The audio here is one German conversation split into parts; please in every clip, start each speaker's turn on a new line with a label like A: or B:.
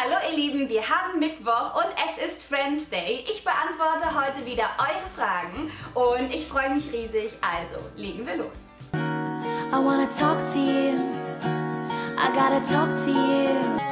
A: Hallo ihr Lieben, wir haben Mittwoch und es ist Friends Day. Ich beantworte heute wieder eure Fragen und ich freue mich riesig, also legen wir los.
B: I wanna talk to you. I gotta talk to you.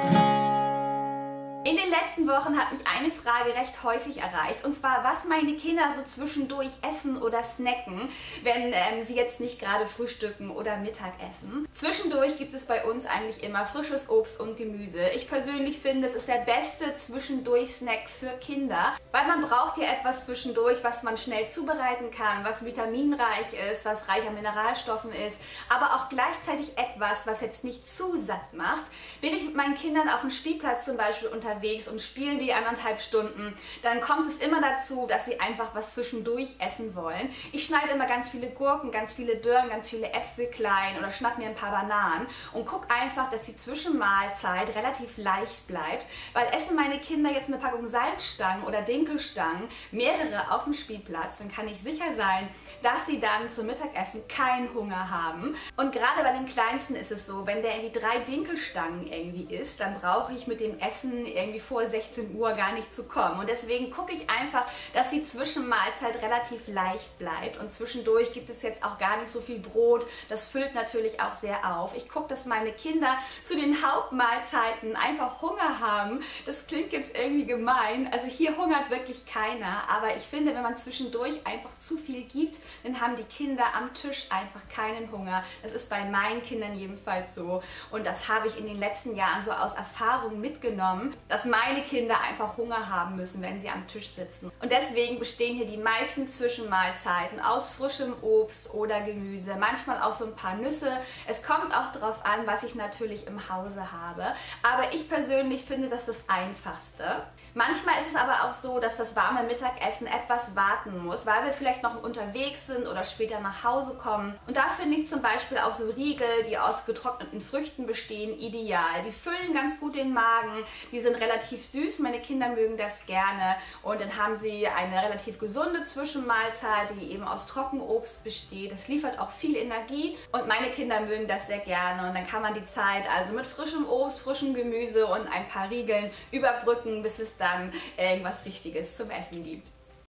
A: In den letzten Wochen hat mich eine Frage recht häufig erreicht, und zwar, was meine Kinder so zwischendurch essen oder snacken, wenn sie jetzt nicht gerade frühstücken oder Mittag essen. Zwischendurch gibt es bei uns eigentlich immer frisches Obst und Gemüse. Ich persönlich finde, es ist der beste Zwischendurch-Snack für Kinder, weil man braucht ja etwas zwischendurch, was man schnell zubereiten kann, was vitaminreich ist, was reich an Mineralstoffen ist, aber auch gleichzeitig etwas, was jetzt nicht zu satt macht. Bin ich mit meinen Kindern auf dem Spielplatz zum Beispiel unterwegs und spielen die 1,5 Stunden, dann kommt es immer dazu, dass sie einfach was zwischendurch essen wollen. Ich schneide immer ganz viele Gurken, ganz viele Birnen, ganz viele Äpfel klein oder schnapp mir ein paar Bananen und gucke einfach, dass die Zwischenmahlzeit relativ leicht bleibt, weil essen meine Kinder jetzt eine Packung Salzstangen oder Dinkelstangen, mehrere auf dem Spielplatz, dann kann ich sicher sein, dass sie dann zum Mittagessen keinen Hunger haben. Und gerade bei dem Kleinsten ist es so, wenn der irgendwie 3 Dinkelstangen irgendwie isst, dann brauche ich mit dem Essen irgendwie vor 16 Uhr gar nicht zu kommen. Und deswegen gucke ich einfach, dass die Zwischenmahlzeit relativ leicht bleibt. Und zwischendurch gibt es jetzt auch gar nicht so viel Brot. Das füllt natürlich auch sehr auf. Ich gucke, dass meine Kinder zu den Hauptmahlzeiten einfach Hunger haben. Das klingt jetzt irgendwie gemein. Also hier hungert wirklich keiner. Aber ich finde, wenn man zwischendurch einfach zu viel gibt, dann haben die Kinder am Tisch einfach keinen Hunger. Das ist bei meinen Kindern jedenfalls so. Und das habe ich in den letzten Jahren so aus Erfahrung mitgenommen, dass meine Kinder einfach Hunger haben müssen, wenn sie am Tisch sitzen. Und deswegen bestehen hier die meisten Zwischenmahlzeiten aus frischem Obst oder Gemüse, manchmal auch so ein paar Nüsse. Es kommt auch darauf an, was ich natürlich im Hause habe. Aber ich persönlich finde das Einfachste. Manchmal ist es aber auch so, dass das warme Mittagessen etwas warten muss, weil wir vielleicht noch unterwegs sind oder später nach Hause kommen. Und da finde ich zum Beispiel auch so Riegel, die aus getrockneten Früchten bestehen, ideal. Die füllen ganz gut den Magen, die sind relativ süß, meine Kinder mögen das gerne und dann haben sie eine relativ gesunde Zwischenmahlzeit, die eben aus Trockenobst besteht. Das liefert auch viel Energie und meine Kinder mögen das sehr gerne und dann kann man die Zeit also mit frischem Obst, frischem Gemüse und ein paar Riegeln überbrücken, bis es dann irgendwas Richtiges zum Essen gibt.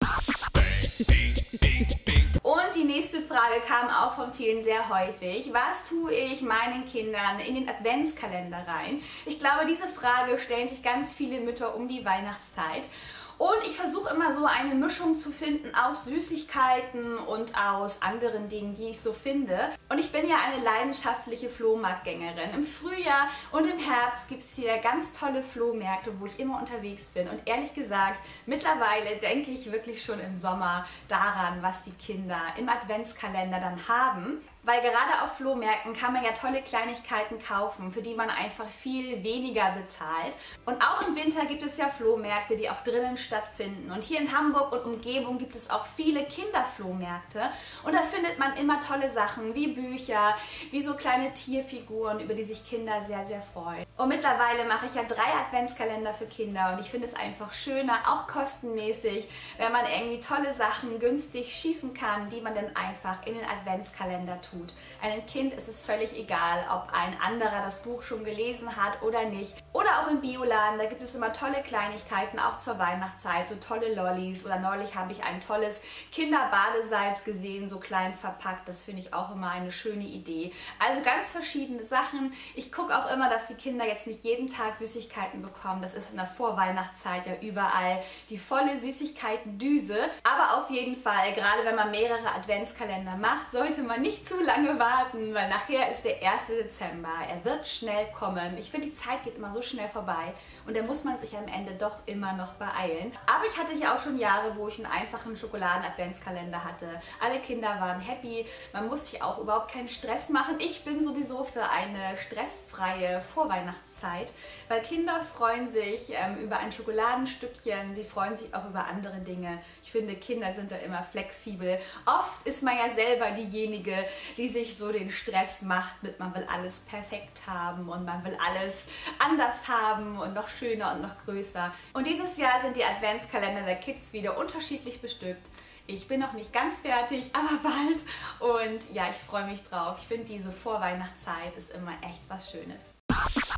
A: Und die nächste Frage kam auch von vielen sehr häufig. Was tue ich meinen Kindern in den Adventskalender rein? Ich glaube, diese Frage stellen sich ganz viele Mütter um die Weihnachtszeit. Und ich versuche immer so eine Mischung zu finden aus Süßigkeiten und aus anderen Dingen, die ich so finde. Und ich bin ja eine leidenschaftliche Flohmarktgängerin. Im Frühjahr und im Herbst gibt es hier ganz tolle Flohmärkte, wo ich immer unterwegs bin. Und ehrlich gesagt, mittlerweile denke ich wirklich schon im Sommer daran, was die Kinder im Adventskalender dann haben. Weil gerade auf Flohmärkten kann man ja tolle Kleinigkeiten kaufen, für die man einfach viel weniger bezahlt. Und auch im Winter gibt es ja Flohmärkte, die auch drinnen stattfinden. Und hier in Hamburg und Umgebung gibt es auch viele Kinderflohmärkte. Und da findet man immer tolle Sachen wie Bücher, wie so kleine Tierfiguren, über die sich Kinder sehr, sehr freuen. Und mittlerweile mache ich ja 3 Adventskalender für Kinder und ich finde es einfach schöner, auch kostenmäßig, wenn man irgendwie tolle Sachen günstig schießen kann, die man dann einfach in den Adventskalender tut. Einem Kind ist es völlig egal, ob ein anderer das Buch schon gelesen hat oder nicht. Oder auch im Bioladen, da gibt es immer tolle Kleinigkeiten, auch zur Weihnachtszeit, so tolle Lollis. Oder neulich habe ich ein tolles Kinderbadesalz gesehen, so klein verpackt. Das finde ich auch immer eine schöne Idee. Also ganz verschiedene Sachen. Ich gucke auch immer, dass die Kinder jetzt nicht jeden Tag Süßigkeiten bekommen. Das ist in der Vorweihnachtszeit ja überall die volle Süßigkeiten-Düse. Aber auf jeden Fall, gerade wenn man mehrere Adventskalender macht, sollte man nicht zu lange warten, weil nachher ist der 1. Dezember. Er wird schnell kommen. Ich finde, die Zeit geht immer so schnell vorbei und da muss man sich am Ende doch immer noch beeilen. Aber ich hatte hier auch schon Jahre, wo ich einen einfachen Schokoladen-Adventskalender hatte. Alle Kinder waren happy. Man muss sich auch überhaupt keinen Stress machen. Ich bin sowieso für eine stressfreie Vorweihnachtszeit, weil Kinder freuen sich über ein Schokoladenstückchen, sie freuen sich auch über andere Dinge. Ich finde, Kinder sind da immer flexibel. Oft ist man ja selber diejenige, die sich so den Stress macht mit, man will alles perfekt haben und man will alles anders haben und noch schöner und noch größer. Und dieses Jahr sind die Adventskalender der Kids wieder unterschiedlich bestückt. Ich bin noch nicht ganz fertig, aber bald. Und ja, ich freue mich drauf. Ich finde, diese Vorweihnachtszeit ist immer echt was Schönes.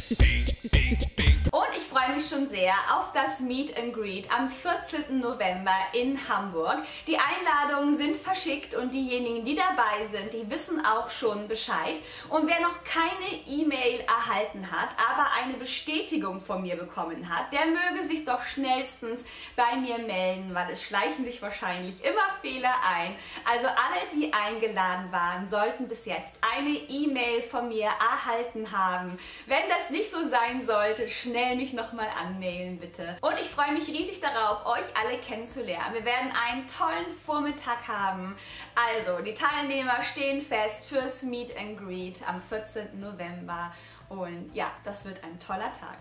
A: Und ich freue mich schon sehr auf das Meet and Greet am 14. November in Hamburg. Die Einladungen sind verschickt und diejenigen, die dabei sind, die wissen auch schon Bescheid. Und wer noch keine E-Mail erhalten hat, aber eine Bestätigung von mir bekommen hat, der möge sich doch schnellstens bei mir melden, weil es schleichen sich wahrscheinlich immer Fehler ein. Also alle, die eingeladen waren, sollten bis jetzt eine E-Mail von mir erhalten haben. Wenn das nicht so sein sollte, schnell mich nochmal anmailen, bitte. Und ich freue mich riesig darauf, euch alle kennenzulernen. Wir werden einen tollen Vormittag haben. Also, die Teilnehmer stehen fest fürs Meet and Greet am 14. November. Und ja, das wird ein toller Tag.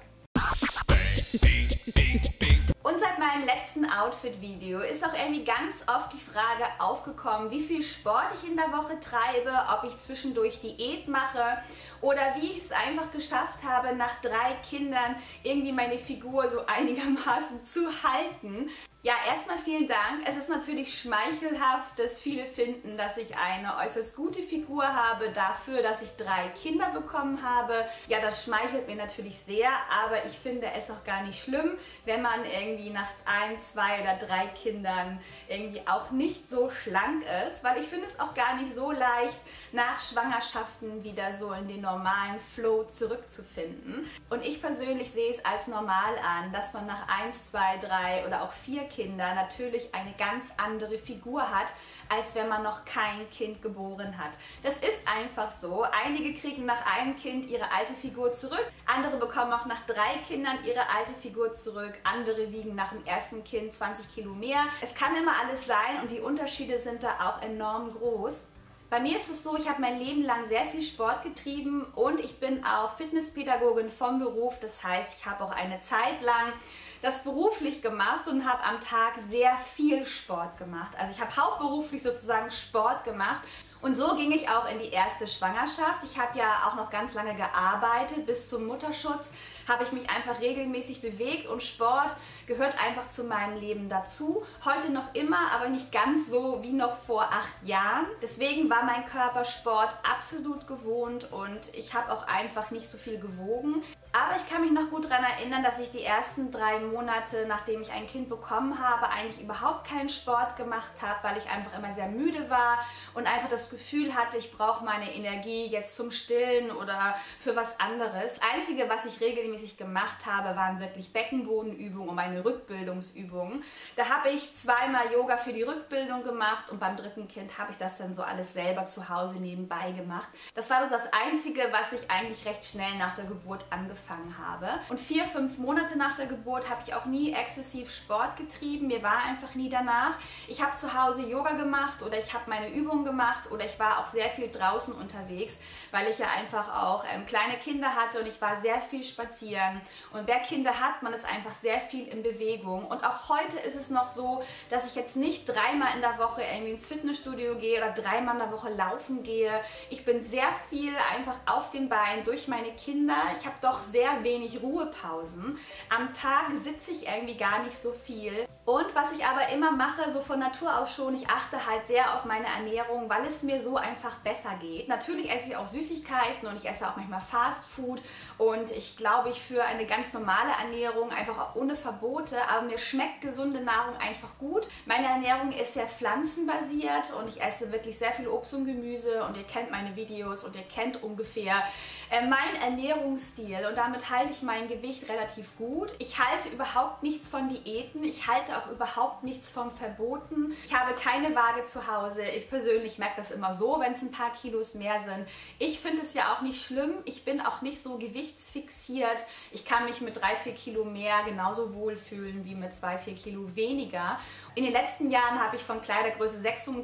A: Und seit meinem letzten Outfit-Video ist auch irgendwie ganz oft die Frage aufgekommen, wie viel Sport ich in der Woche treibe, ob ich zwischendurch Diät mache oder wie ich es einfach geschafft habe, nach 3 Kindern irgendwie meine Figur so einigermaßen zu halten. Ja, erstmal vielen Dank. Es ist natürlich schmeichelhaft, dass viele finden, dass ich eine äußerst gute Figur habe dafür, dass ich 3 Kinder bekommen habe. Ja, das schmeichelt mir natürlich sehr, aber ich finde es auch gar nicht schlimm, wenn man irgendwie nach 1, 2 oder 3 Kindern irgendwie auch nicht so schlank ist, weil ich finde es auch gar nicht so leicht, nach Schwangerschaften wieder so in den normalen Flow zurückzufinden. Und ich persönlich sehe es als normal an, dass man nach 1, 2, 3 oder auch 4 Kinder natürlich eine ganz andere Figur hat, als wenn man noch kein Kind geboren hat. Das ist einfach so. Einige kriegen nach einem Kind ihre alte Figur zurück, andere bekommen auch nach 3 Kindern ihre alte Figur zurück, andere wiegen nach dem ersten Kind 20 Kilo mehr. Es kann immer alles sein und die Unterschiede sind da auch enorm groß. Bei mir ist es so, ich habe mein Leben lang sehr viel Sport getrieben und ich bin auch Fitnesspädagogin vom Beruf. Das heißt, ich habe auch eine Zeit lang das beruflich gemacht und habe am Tag sehr viel Sport gemacht. Also ich habe hauptberuflich sozusagen Sport gemacht. Und so ging ich auch in die erste Schwangerschaft. Ich habe ja auch noch ganz lange gearbeitet. Bis zum Mutterschutz habe ich mich einfach regelmäßig bewegt und Sport gehört einfach zu meinem Leben dazu. Heute noch immer, aber nicht ganz so wie noch vor 8 Jahren. Deswegen war mein Körper Sport absolut gewohnt und ich habe auch einfach nicht so viel gewogen. Aber ich kann mich noch gut daran erinnern, dass ich die ersten 3 Monate, nachdem ich ein Kind bekommen habe, eigentlich überhaupt keinen Sport gemacht habe, weil ich einfach immer sehr müde war und einfach das Gefühl hatte, ich brauche meine Energie jetzt zum Stillen oder für was anderes. Das Einzige, was ich regelmäßig gemacht habe, waren wirklich Beckenbodenübungen und meine Rückbildungsübungen. Da habe ich 2-mal Yoga für die Rückbildung gemacht und beim 3. Kind habe ich das dann so alles selber zu Hause nebenbei gemacht. Das war das Einzige, was ich eigentlich recht schnell nach der Geburt angefangen habe. Und 4, 5 Monate nach der Geburt habe ich auch nie exzessiv Sport getrieben. Mir war einfach nie danach. Ich habe zu Hause Yoga gemacht oder ich habe meine Übungen gemacht oder ich war auch sehr viel draußen unterwegs, weil ich ja einfach auch kleine Kinder hatte und ich war sehr viel spazieren. Und wer Kinder hat, man ist einfach sehr viel in Bewegung. Und auch heute ist es noch so, dass ich jetzt nicht 3-mal in der Woche irgendwie ins Fitnessstudio gehe oder 3-mal in der Woche laufen gehe. Ich bin sehr viel einfach auf den Beinen durch meine Kinder. Ich habe doch sehr wenig Ruhepausen. Am Tag sitze ich irgendwie gar nicht so viel. Und was ich aber immer mache, so von Natur aus schon, ich achte halt sehr auf meine Ernährung, weil es mir so einfach besser geht. Natürlich esse ich auch Süßigkeiten und ich esse auch manchmal Fast Food und ich glaube, ich führe eine ganz normale Ernährung, einfach auch ohne Verbote, aber mir schmeckt gesunde Nahrung einfach gut. Meine Ernährung ist sehr pflanzenbasiert und ich esse wirklich sehr viel Obst und Gemüse und ihr kennt meine Videos und ihr kennt ungefähr meinen Ernährungsstil und damit halte ich mein Gewicht relativ gut. Ich halte überhaupt nichts von Diäten, ich halte auch überhaupt nichts vom Verboten. Ich habe keine Waage zu Hause. Ich persönlich merke das immer so, wenn es ein paar Kilos mehr sind. Ich finde es ja auch nicht schlimm. Ich bin auch nicht so gewichtsfixiert. Ich kann mich mit 3, 4 Kilo mehr genauso wohlfühlen wie mit 2, 4 Kilo weniger. In den letzten Jahren habe ich von Kleidergröße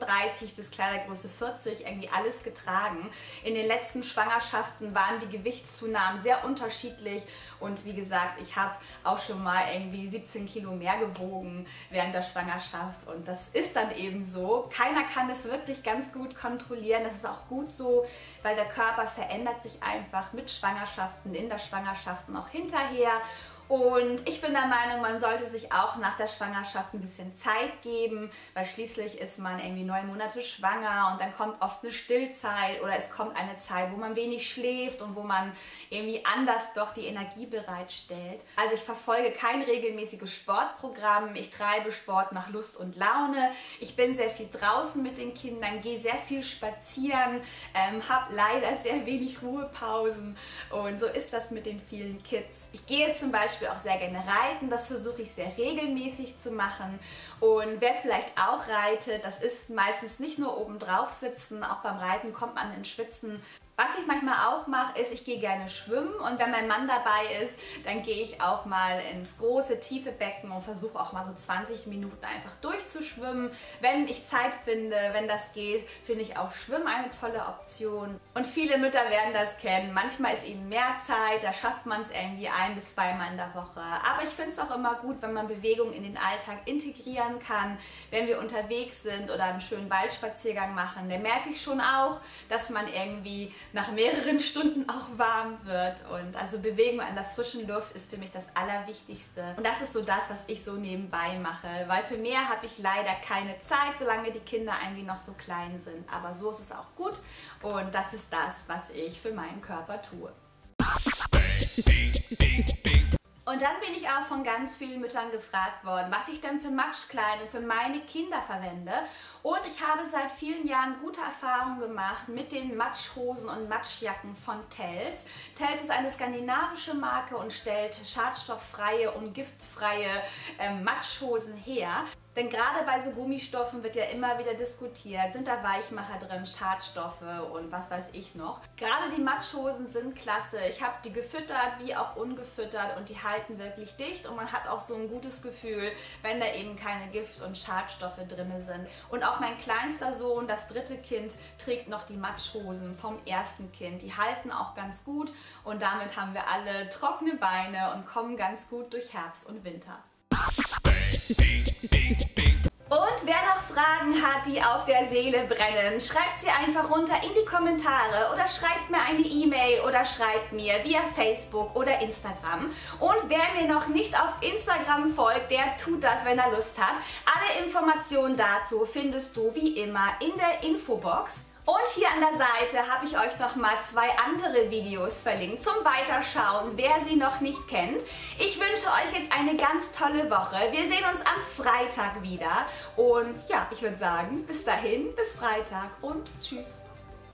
A: 36 bis Kleidergröße 40 irgendwie alles getragen. In den letzten Schwangerschaften waren die Gewichtszunahmen sehr unterschiedlich und wie gesagt, ich habe auch schon mal irgendwie 17 Kilo mehr gewogen während der Schwangerschaft und das ist dann eben so. Keiner kann das wirklich ganz gut kontrollieren, das ist auch gut so, weil der Körper verändert sich einfach mit Schwangerschaften, in der Schwangerschaft und auch hinterher. Und ich bin der Meinung, man sollte sich auch nach der Schwangerschaft ein bisschen Zeit geben, weil schließlich ist man irgendwie 9 Monate schwanger und dann kommt oft eine Stillzeit oder es kommt eine Zeit, wo man wenig schläft und wo man irgendwie anders doch die Energie bereitstellt. Also ich verfolge kein regelmäßiges Sportprogramm, ich treibe Sport nach Lust und Laune, ich bin sehr viel draußen mit den Kindern, gehe sehr viel spazieren, habe leider sehr wenig Ruhepausen und so ist das mit den vielen Kids. Ich gehe zum Beispiel auch sehr gerne reiten, das versuche ich sehr regelmäßig zu machen. Und wer vielleicht auch reitet, das ist meistens nicht nur oben drauf sitzen, auch beim Reiten kommt man ins Schwitzen. Was ich manchmal auch mache, ist, ich gehe gerne schwimmen und wenn mein Mann dabei ist, dann gehe ich auch mal ins große, tiefe Becken und versuche auch mal so 20 Minuten einfach durchzuschwimmen. Wenn ich Zeit finde, wenn das geht, finde ich auch Schwimmen eine tolle Option. Und viele Mütter werden das kennen. Manchmal ist eben mehr Zeit, da schafft man es irgendwie 1- bis 2-mal in der Woche. Aber ich finde es auch immer gut, wenn man Bewegung in den Alltag integrieren kann. Wenn wir unterwegs sind oder einen schönen Waldspaziergang machen, dann merke ich schon auch, dass man irgendwie nach mehreren Stunden auch warm wird. Und also Bewegung an der frischen Luft ist für mich das Allerwichtigste. Und das ist so das, was ich so nebenbei mache. Weil für mehr habe ich leider keine Zeit, solange die Kinder irgendwie noch so klein sind. Aber so ist es auch gut. Und das ist das, was ich für meinen Körper tue. Und dann bin ich auch von ganz vielen Müttern gefragt worden, was ich denn für Matschkleidung für meine Kinder verwende. Und ich habe seit vielen Jahren gute Erfahrungen gemacht mit den Matschhosen und Matschjacken von Tells. Tells ist eine skandinavische Marke und stellt schadstofffreie und giftfreie Matschhosen her. Denn gerade bei so Gummistoffen wird ja immer wieder diskutiert, sind da Weichmacher drin, Schadstoffe und was weiß ich noch. Gerade die Matschhosen sind klasse. Ich habe die gefüttert wie auch ungefüttert und die halten wirklich dicht und man hat auch so ein gutes Gefühl, wenn da eben keine Gift- und Schadstoffe drin sind. Und auch mein kleinster Sohn, das 3. Kind, trägt noch die Matschhosen vom 1. Kind. Die halten auch ganz gut und damit haben wir alle trockene Beine und kommen ganz gut durch Herbst und Winter. Und wer noch Fragen hat, die auf der Seele brennen, schreibt sie einfach runter in die Kommentare oder schreibt mir eine E-Mail oder schreibt mir via Facebook oder Instagram. Und wer mir noch nicht auf Instagram folgt, der tut das, wenn er Lust hat. Alle Informationen dazu findest du wie immer in der Infobox. Und hier an der Seite habe ich euch nochmal 2 andere Videos verlinkt zum Weiterschauen, wer sie noch nicht kennt. Ich wünsche euch jetzt eine ganz tolle Woche. Wir sehen uns am Freitag wieder. Und ja, ich würde sagen, bis dahin, bis Freitag und tschüss.